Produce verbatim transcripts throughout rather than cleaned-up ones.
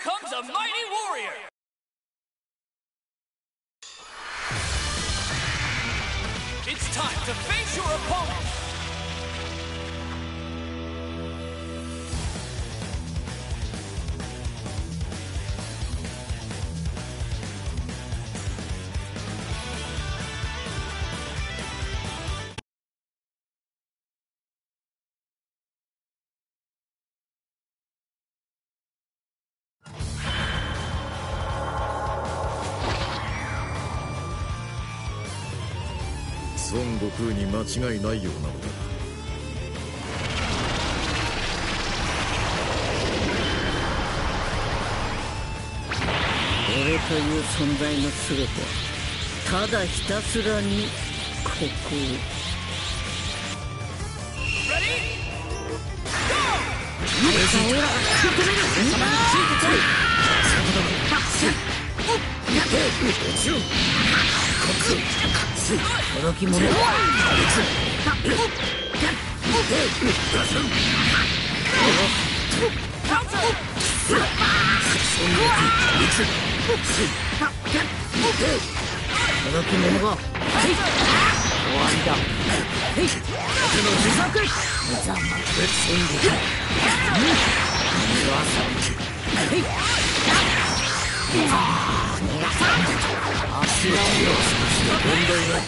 comes a mighty warrior! It's time to face your opponent! 孫悟空に間違いないようなのだ。 俺という存在の全てはただひたすらにここ届き者届き者が終わりだ。ざまって戦撃足が問題ない。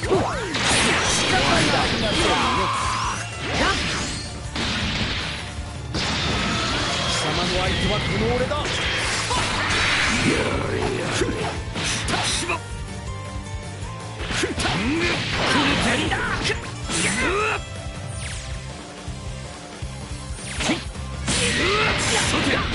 貴様の相手はこの俺だ。やれやれしま来る手だ。さて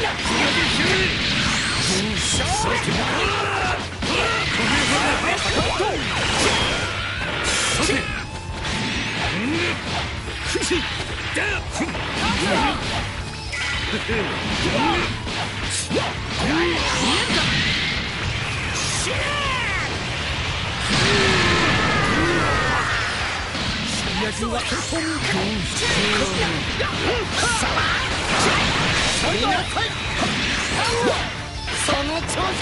その調子だ。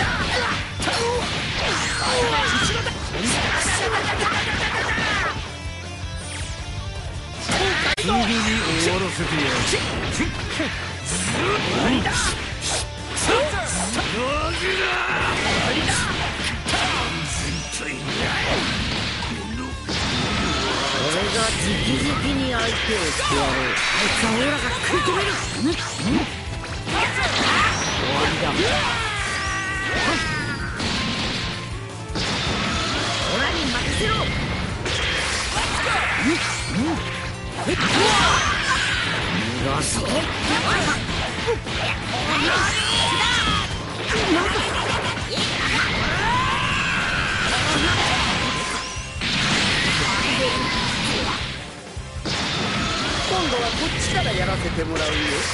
すぐに終わらせてやる。俺が直々に相手をしてやろう。あいつはオラが食い止める。終わりだ。オラに任せろ。逃がそう。今度はこっちからやらせてもらうよ。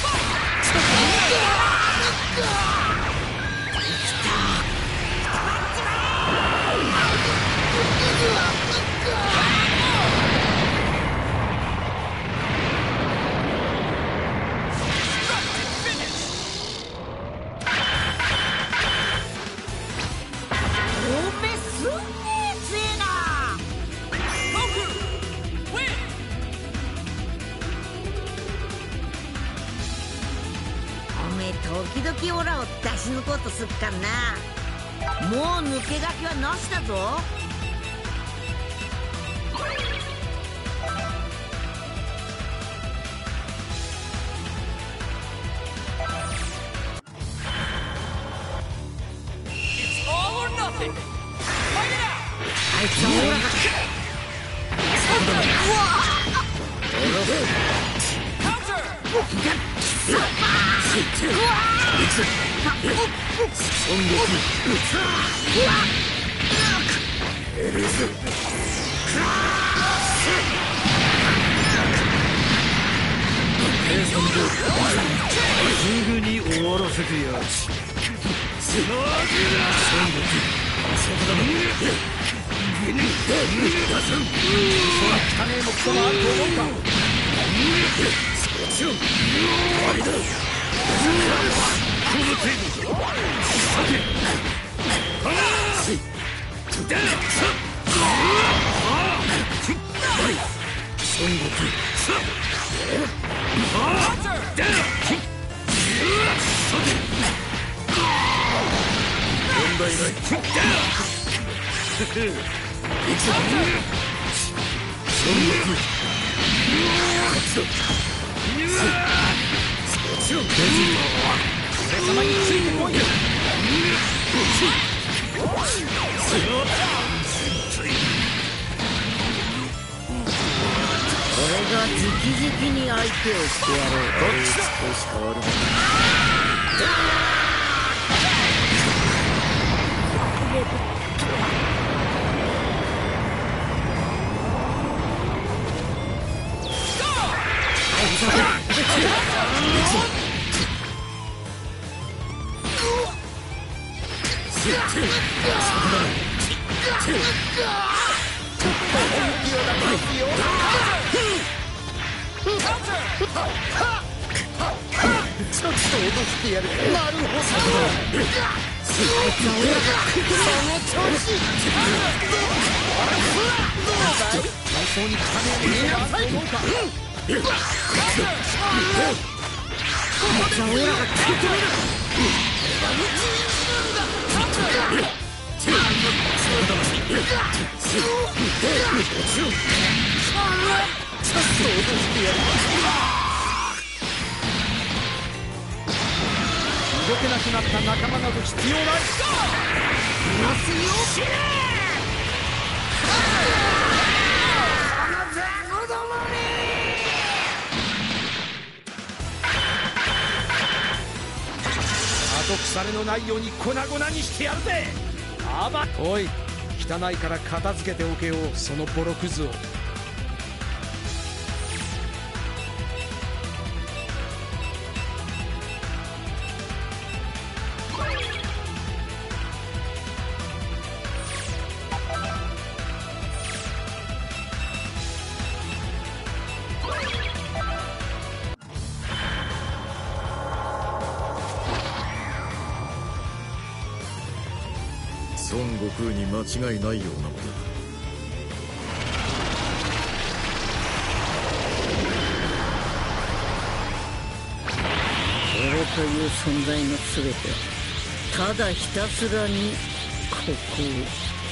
時々オラを出し抜こうとすっかんな。もう抜け駆けはなしだぞ。あいつはオラがすぐに終わらせてやる。この俺が直々に相手をしてやろう。どっちだ。少し変わるもん。ちょっと脅してやる。なるほど。その調子。どうだい。最初に金を入れなさい。こいつは俺らが食い止める。ちょっと脅してやる。動けなくなった仲間など必要ない。ますよ。後腐れのないように粉々にしてやるぜ。あばおい、汚いから片付けておけよ、そのボロクズを。 孫悟空に間違いないようなのだ。 俺という存在の全てはただひたすらにここを。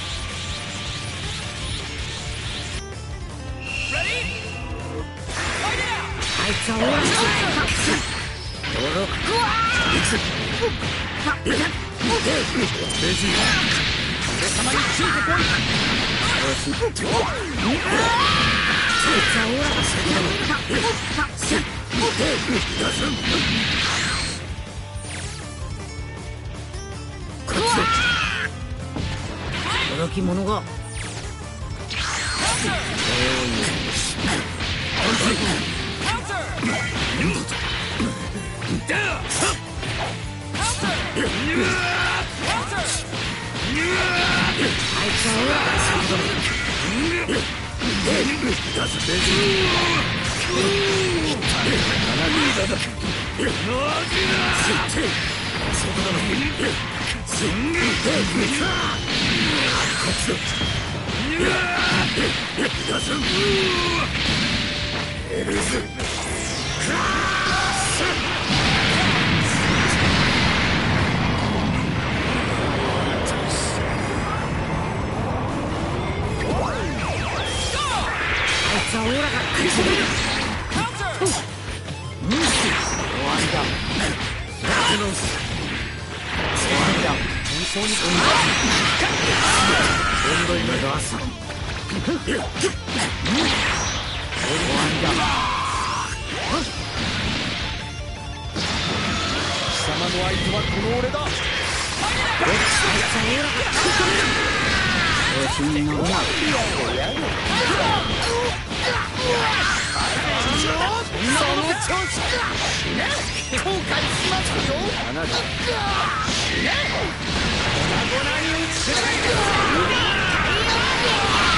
あいつは俺らベジータ、俺様についてこい。よし。こいつは俺らが先だ。 驚き者が。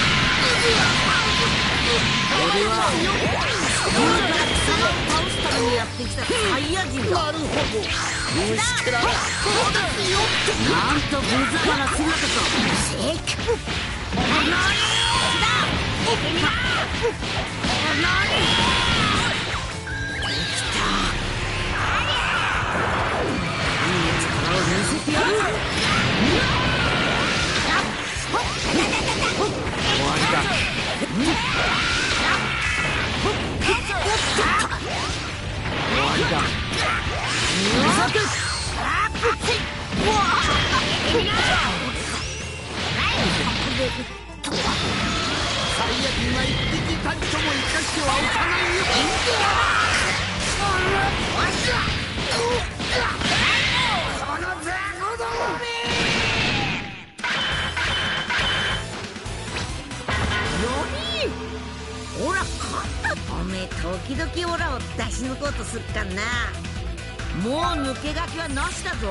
俺は草を倒すためにでやってきたサイヤ人だ。 なるほど。虫けらだ。 なんとぶざまな姿と。シェイク。おなにだ。おなに。できた。いい力を見せてやる。終わりだ。終わりだ。 サイヤ人は一匹たりとも生かしてはおかないよ。この雑魚どもめ。 オラ勝った。おめえ時々オラを出し抜こうとすっかんな。もう抜け駆けはなしだぞ。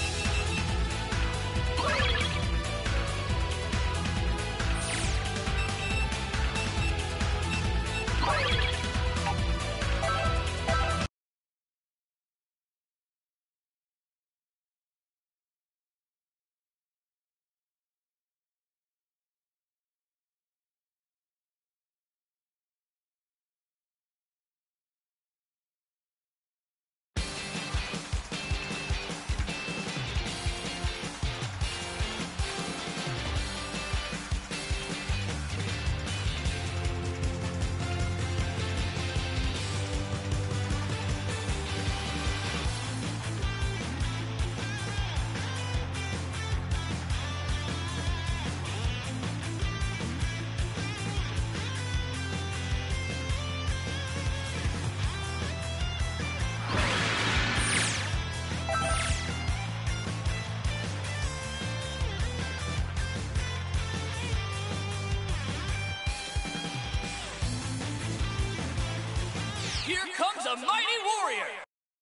Here comes a mighty warrior!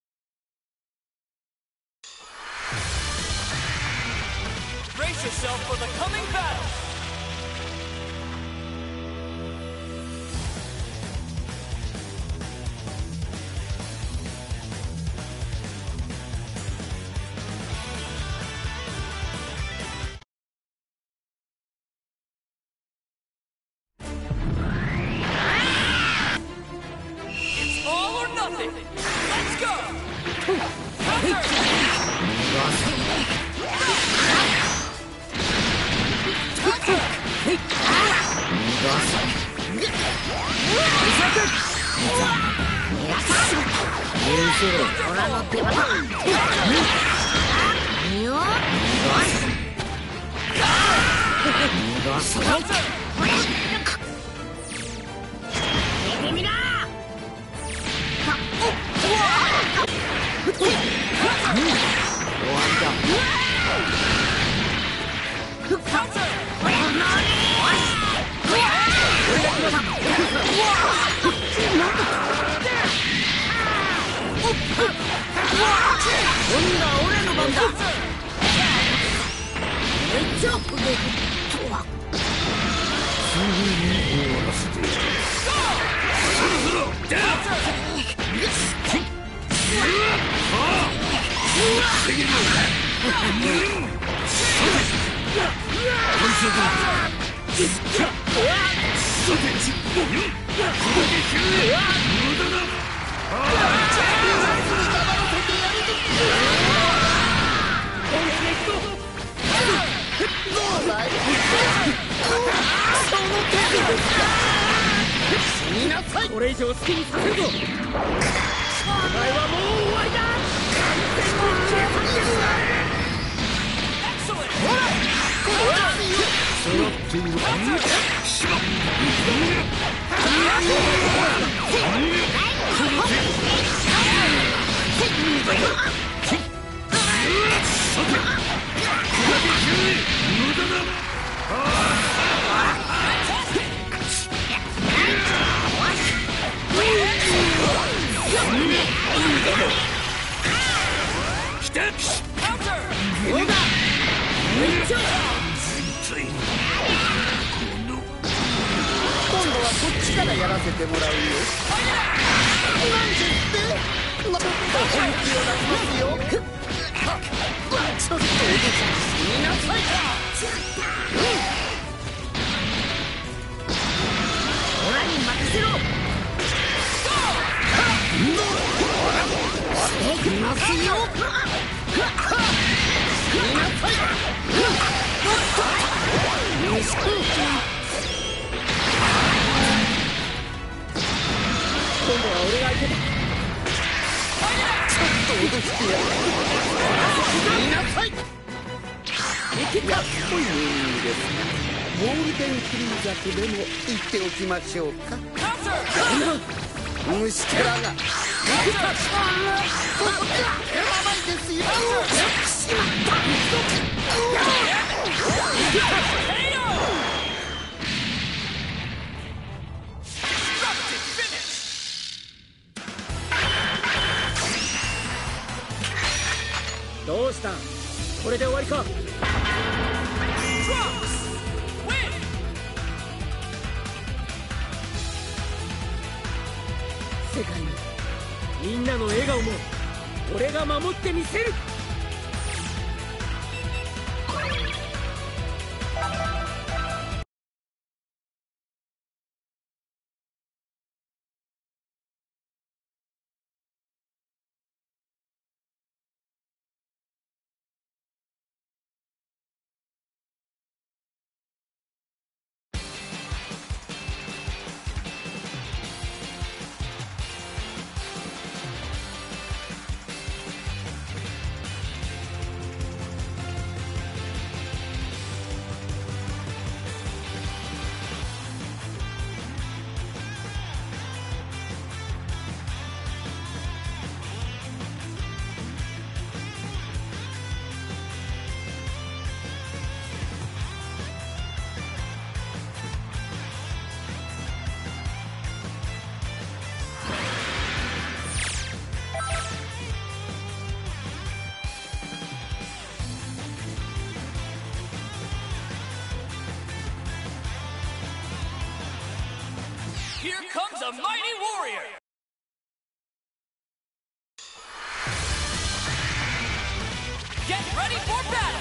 Brace yourself for the coming battle! Let's go! オラに任せろ。いきますよ。今度は俺が相手だ。ちょっと脅してやる。見なさい。いけたっぽいネーミングですが、ゴールデンフリーザとでも言っておきましょうか。虫けらが。いけた。そっか。やばいですよ。しまった。 どうした？これで終わりか？世界もみんなの笑顔も俺が守ってみせる。 Here comes a mighty warrior! Get ready for battle!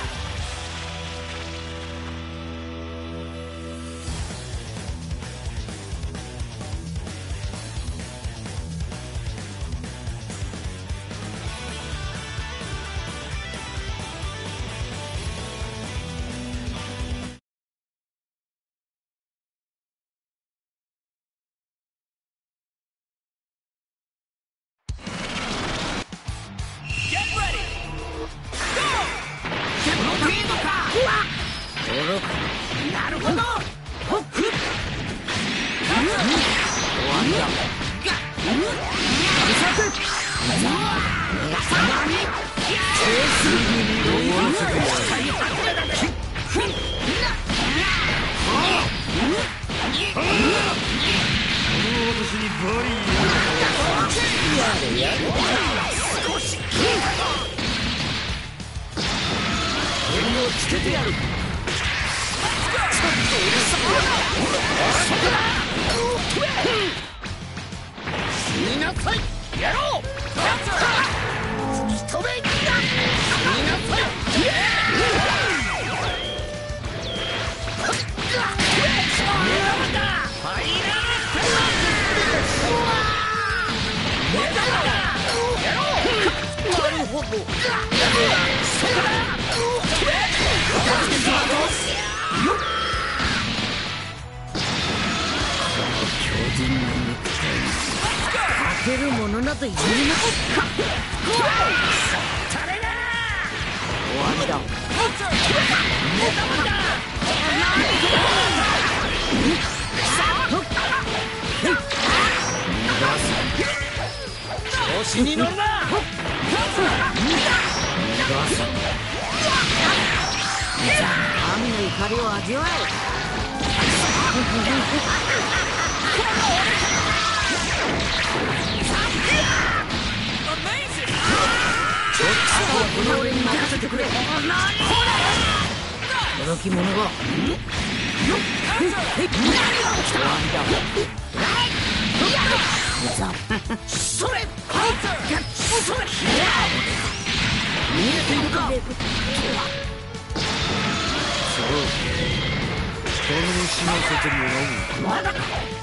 の死のせてもらおう。まだか。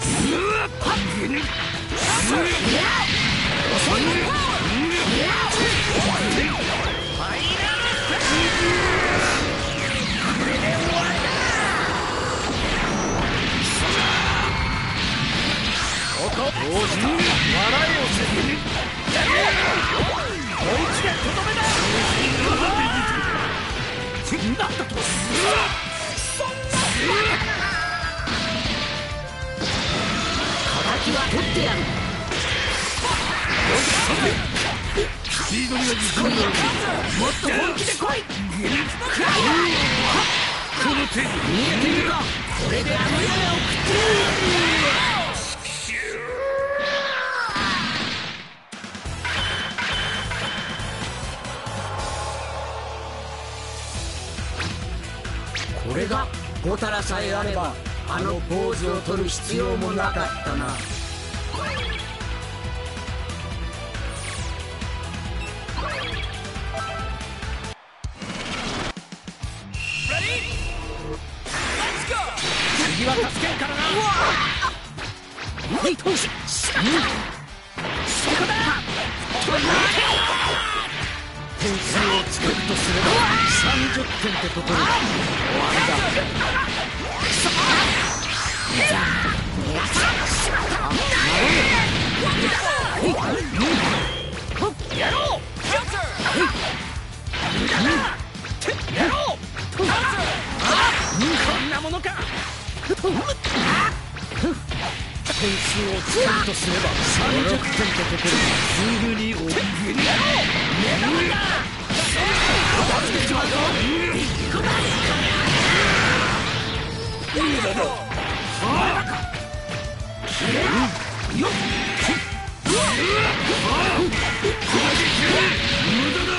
どうした？笑えよ、追いつけ、とどめだ。なんだと。そんな。敵は取ってやる。スピードには自信がある。もっと本気で来い。この手に見えているか。これであの夢を食って。これが小太郎さえあればあのポーズを取る必要もなかったな。次は助けるからな。はい投手。そこだ。点数をつけるとすればさんじゅってんってところだ。終わりだ。やろう。やろう。こんなものか。点数をつけるとすればさんじゅってんってところだ。すぐにおやろう。目玉だ。いいだろう。まだか。よっ。無駄だ。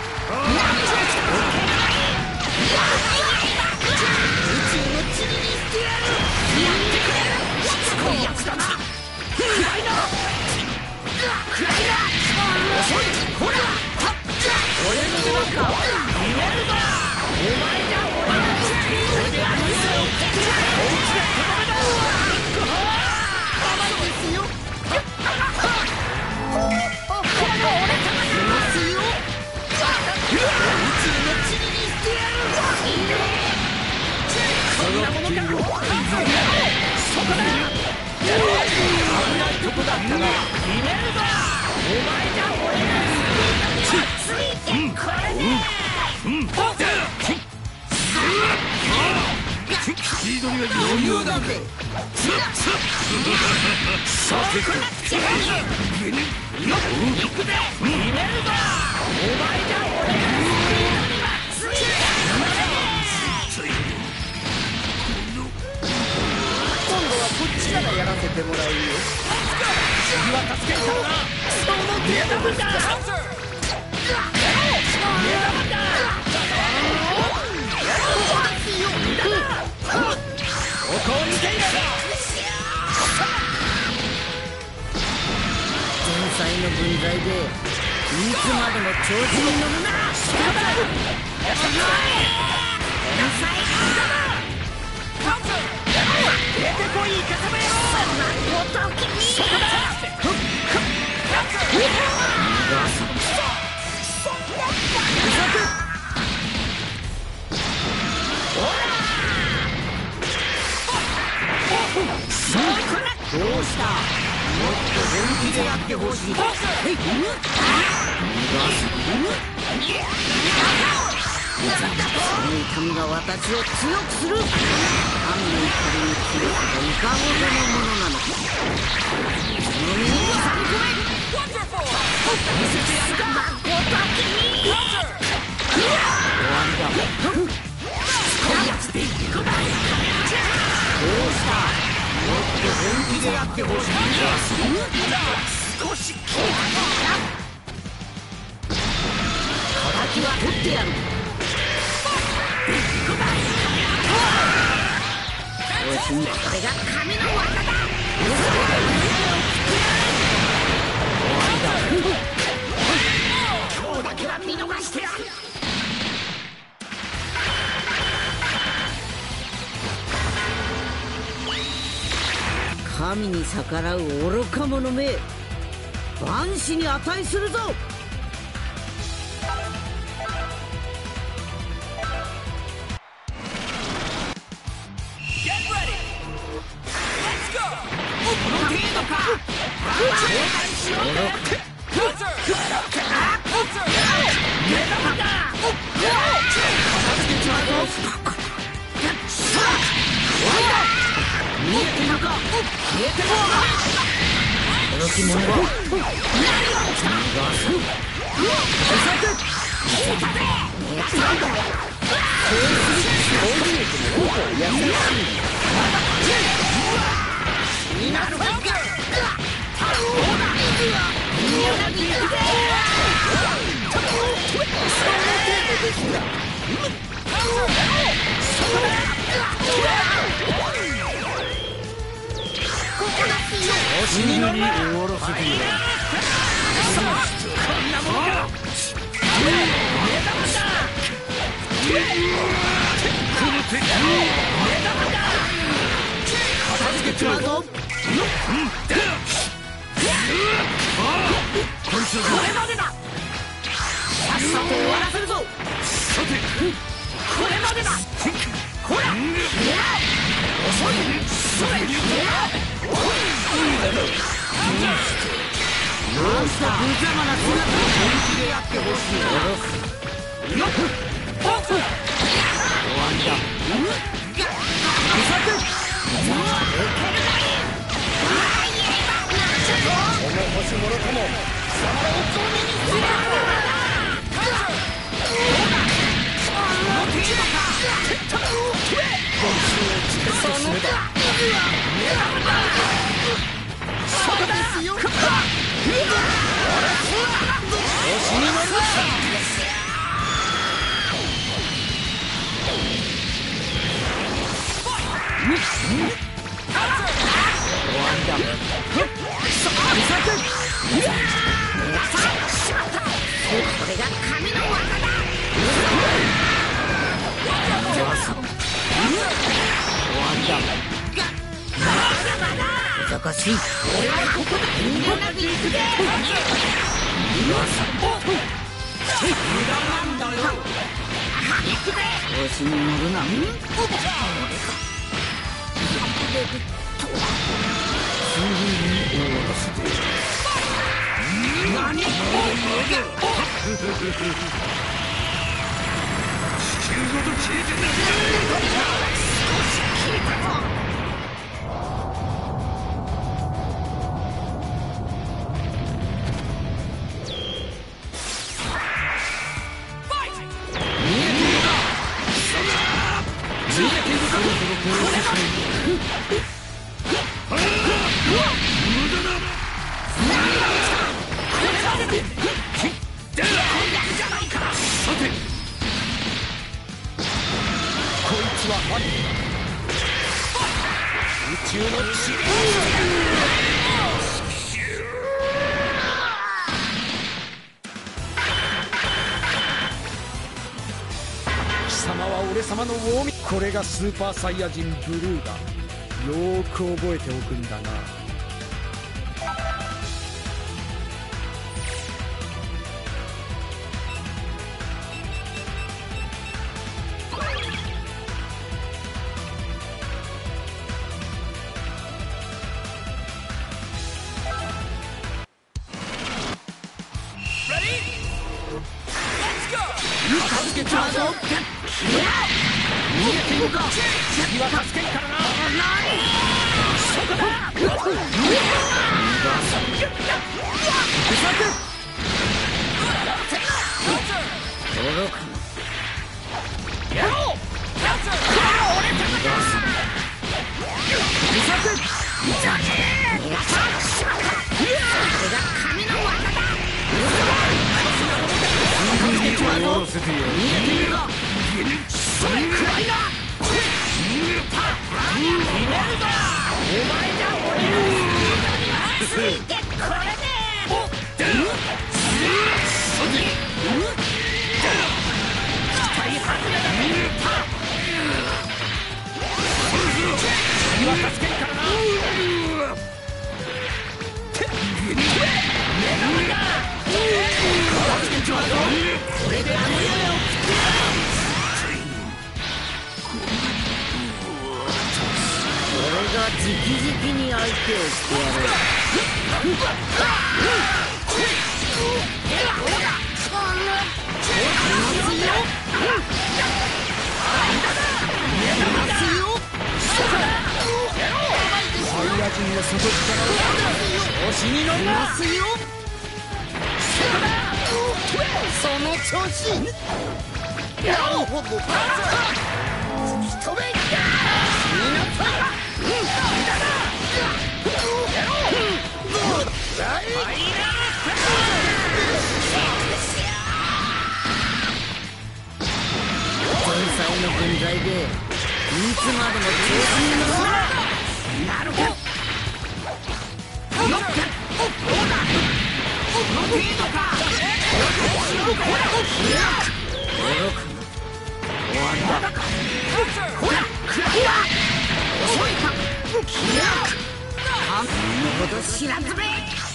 宇宙の塵にしてやる。やってくれる。しつこいやつだな。暗いな。暗いな。遅い。ほら。俺の手なんか見えるな。お前じゃ俺のこれであの夢を追いつけとどめだ。甘いですよ。この俺様がいますよ。宇宙の塵にしてやる。こんなものか。そこだ。危ないとこだったな。見えるな。お前じゃ俺がついてこれで。スピードには余裕だぜ。さてこれよっ行くぜ。見れるぞ。お前じゃ俺がついてこれで。今度はこっちからやらせてもらうよ。次は助けるからな。その目玉だ。ここを見ていれば前菜の分際でいつまでも調子に乗るな。そうだ。天才出てこいイカサマ野郎。そこだ。どうした？もっと本気でやってほしい。えい。その痛みが私を強くする。神の怒りに切れたいかほどのものなのか。その身に挟み込め。見せてやるか。終わりだ。しつこいやつでいくだ。どうした？もっと本気でやってほしい。少し効いた。敵は取ってやる。おしにこれが神の技だ。終わりだ。今日だけは見逃してやる。 神に逆らう愚か者め、万死に値するぞ。見えているか、消えてこう。この着物は逃がす。死にの終わらせてやる。片付けちまうぞ。これまでだ。さっさと終わらせるぞ。さて、これまでだ。こら、遅い。それ、どうした無邪魔な姿を本気でやってほしい。よっ、終わりだ。この星もろとも貴様らを透明にする。このテーマか。今週を近づけすればそうですよ。調子に乗るな。終わりだ。これが神の技だ。終わりだ。難しい。俺はここだ。みんななく行くぜ。なんだよ。行くぜ。調子に乗るな。すぐに終わらせて。何？地球ごと消えてなくなる。少し消えたぞ。宇宙の地で貴様は俺様のウォーミー。これがスーパーサイヤ人ブルーだ。よーく覚えておくんだな。次は助けんからな。そこだ。それくらいだ。ついてこれね。次は助けるからな。 々に相手をしてやろう。 サイヤ人の底力を調子に乗るな。 その調子。なるほど。突き止めた。天才の分際でいつまでも調子に乗るな。なるほど。この程度か。終わった。ほら、遅いか。半分のこと知らずべ。終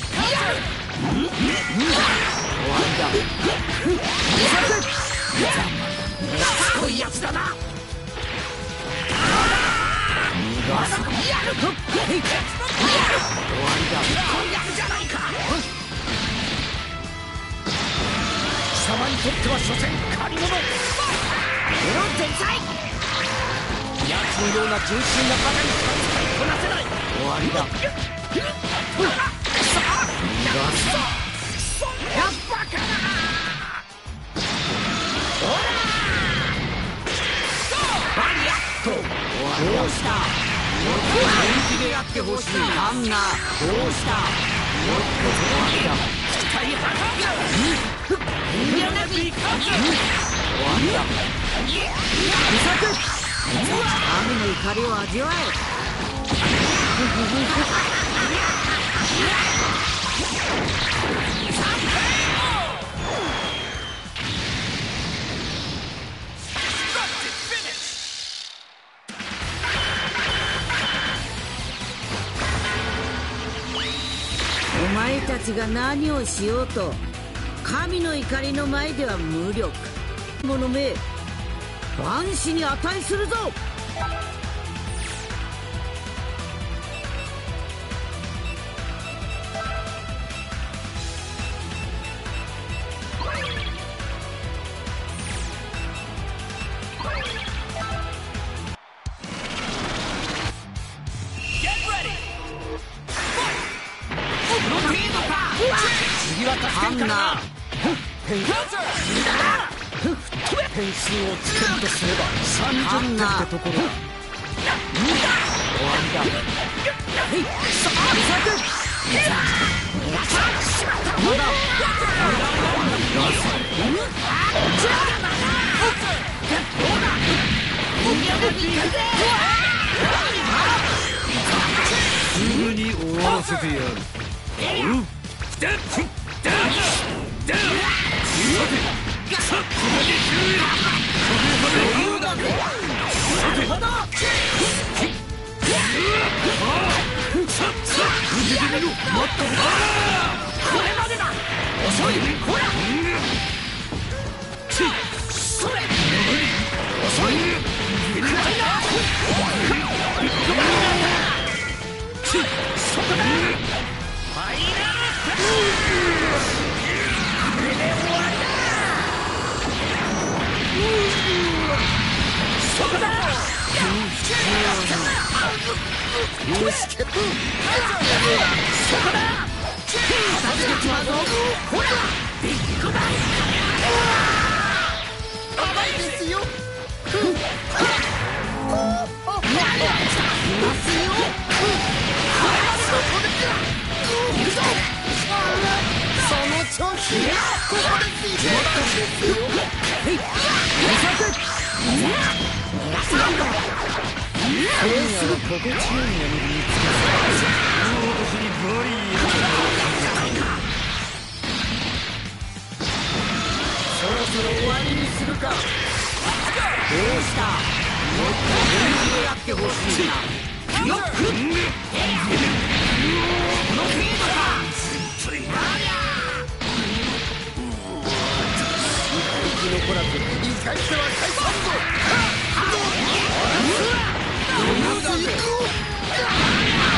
わった。すごいやつだな。逃がす。やる。終わりだ。やるじゃないか。貴様にとっては所詮借り物。エロ天才。奴のような純粋なバカにしか使いこなせない。終わりだ。逃がす。やっバカだ。ほら。バリアット。どうした。もっと本気でやってほしい。ハンナ。どうした。もっと終わりだ。期待は終わりだ。雨の怒りを味わえ。お前たちが何をしようと神の怒りの前では無力。者め、万死に値するぞ。 点数をつけるとすればさんじゅってんってところだ。終わりだ。まだすぐに終わらせてやる。 残らず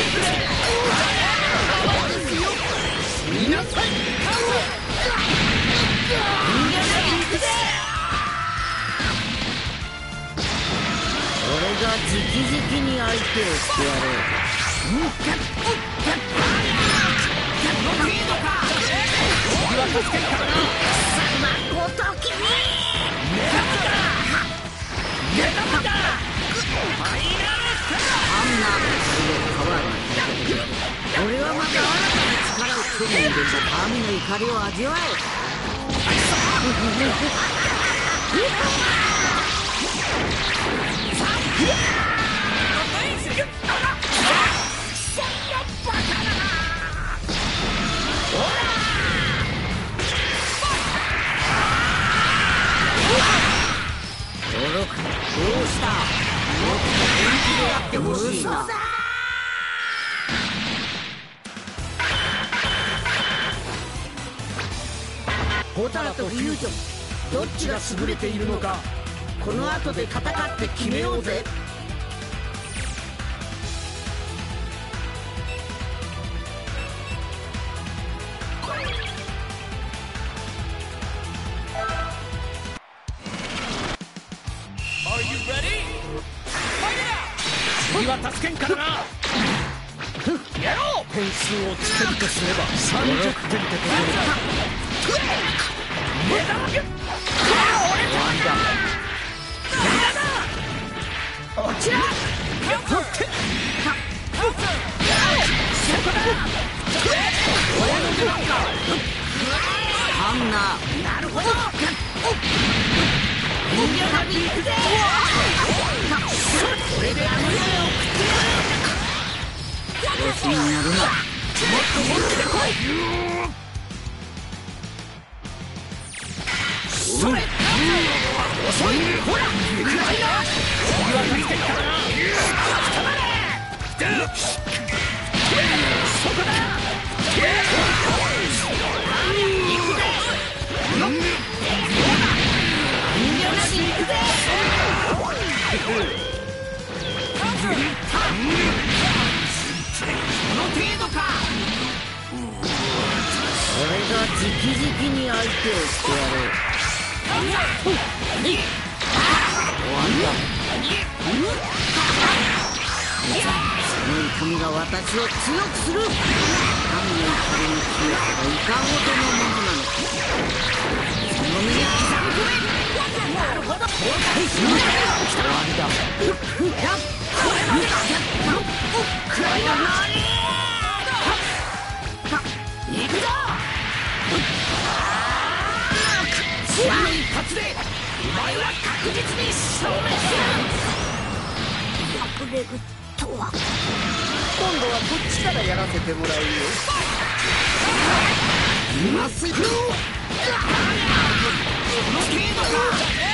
俺が直々に相手をしてやろう。俺はまた新たな力を手に入れた神の怒りを味わえ。どうした？もっと本気でやってほしいな。ホタラとフュージョン、どっちが優れているのか、この後で戦って決めようぜ。 次は助けんからな。やろう。点数をつけるとすればさんじゅってんってところだ。落ちろ。 ハンナー、なるほど。人間旅行くぜ。これであの世へ送ってやる。調子になるな。もっと本気で来い。それ。遅い。ほら。くらいな。次は助けるからな。たまれ。そこだ。行くぜ。人間旅行くぜ。この程度か。俺が直々に相手をしてやろう。終わりだ。その痛みが私を強くする。神の怒りに消えたらいかほどのものなのか。その身に刻み込め。なるほど。終わりだ。くらいだ。行くぞ。この一発でお前は確実に消滅する。破れるとは。今度はこっちからやらせてもらうよ。今すぐ。この程度か。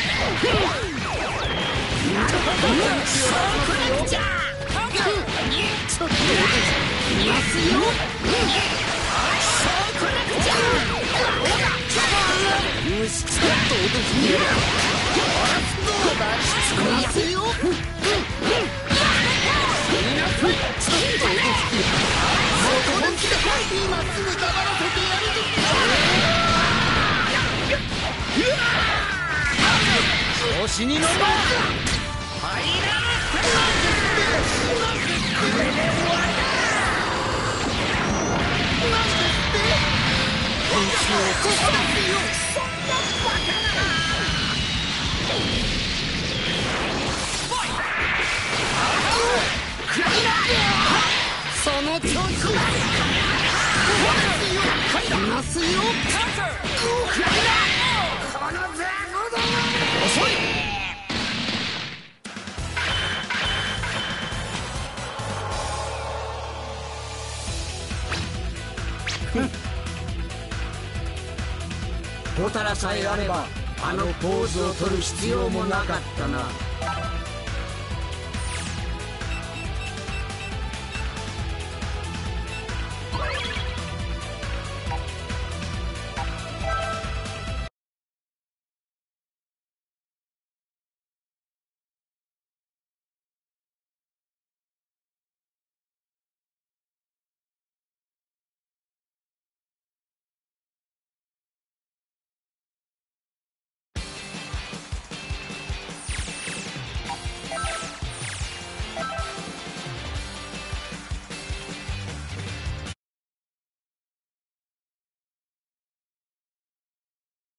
なるほど。そうこなくちゃ。ちょっといますよ。そうこなくちゃ。よし、ちょっと落としてやる。どうだ、しつこいやつよ。みんなちょっと落としてやる。そこで来て今すぐ黙らせてやるぞ。調子に乗るな。入らなくてなんでってこれで終わりだ。なんでって本気を起こしたってよ。そんなバカな。くらいだ。その調子だ。いますよ。くらいだ。このザコども遅い。ホタラさえあればあのポーズを取る必要もなかったな。